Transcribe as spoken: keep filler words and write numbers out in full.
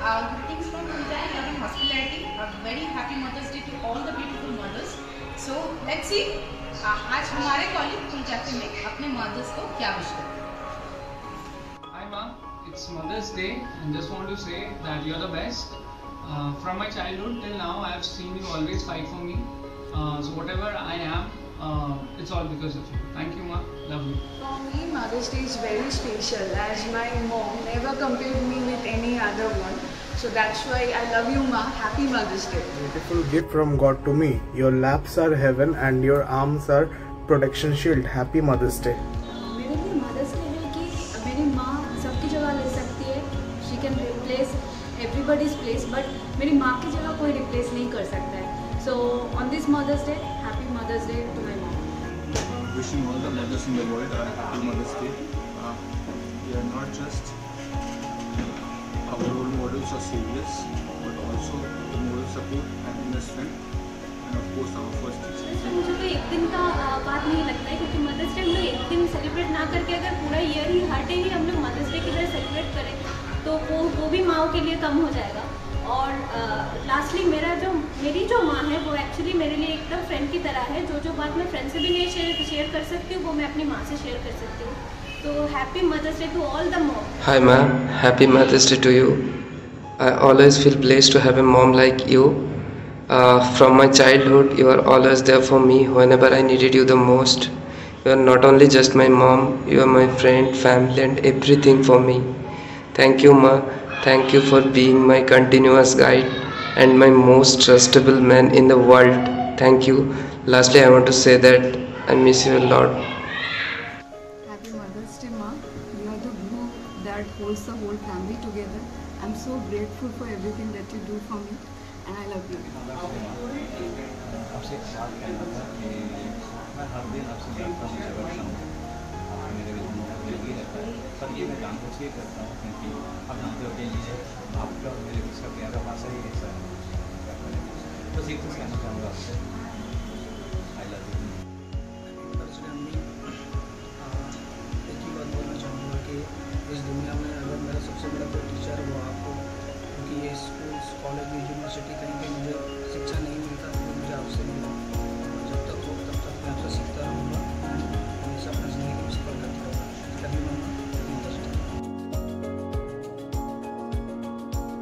uh, greetings from Pooja and Love and Hospitality. A very happy Mother's Day to all the beautiful mothers. So let's see, uh, आज हमारे college full cafe में अपने mother's को क्या wish करें. Hi mom, it's Mother's Day and just want to say that you're the best. Uh, from my childhood till now, I have seen you always fight for me. Uh, so whatever I am, uh, it's all because of you. Thank you, ma. Love you. For me, Mother's Day is very special as my mom never compared me with any other one. So that's why I love you, ma. Happy Mother's Day. Beautiful gift from God to me. Your laps are heaven and your arms are protection shield. Happy Mother's Day. मेरे लिए mother's day है कि मेरी माँ सबकी जगह ले सकती है. She can replace everybody's place, but मेरी माँ की जगह कोई replace नहीं कर सकता है. So on this Mother's Day, happy Mother's Day to my mom. Wishing all the mothers in the world a happy Mother's Day. Uh, we are not just our role models or saviors, but also the moral support and inner strength, and of course our first teachers. तो मुझे तो एक दिन का बात नहीं लगता है क्योंकि मदर्स डे हम लोग एक दिन सेलिब्रेट ना करके अगर पूरा ईयर ही हर डे ही हम लोग मदर्स डे की तरह सेलिब्रेट करें तो वो वो भी माँओं के लिए कम हो जाएगा. और लास्टली uh, मेरा जो मेरी जो माँ है वो एक्चुअली मेरे लिए एकदम फ्रेंड की तरह है. जो जो बात मैं फ्रेंड से भी नहीं शेयर शेयर कर सकती हूँ वो मैं अपनी माँ से शेयर कर सकती हूँ. तो happy mother's day to all the mom. Hi ma'am, happy Mother's Day to you. I always feel blessed to have a mom like you. Uh, from my childhood, you are always there for me whenever I needed you the most. You are not only just my mom, you are my friend, family and everything for me. Thank you ma. Thank you for being my continuous guide and my most trustable man in the world. Thank you. Lastly, I want to say that I miss you a lot. Happy Mother's Day, ma. You are the glue that holds the whole family together. I'm so grateful for everything that you do for me, and I love you. आपसे एक बात कहना था कि मैं हर दिन आपसे मिलता हूँ, झगड़ता हूँ, आपको मेरे लिए लगी रहता है. पर ये मैं जानबूझ के करता हूँ क्योंकि आप जानते हो कि ये आपका और मेरे बीच का प्यारा भाषा ही ऐसा है. बस एक चीज़ कहना चाहूँगा आपसे.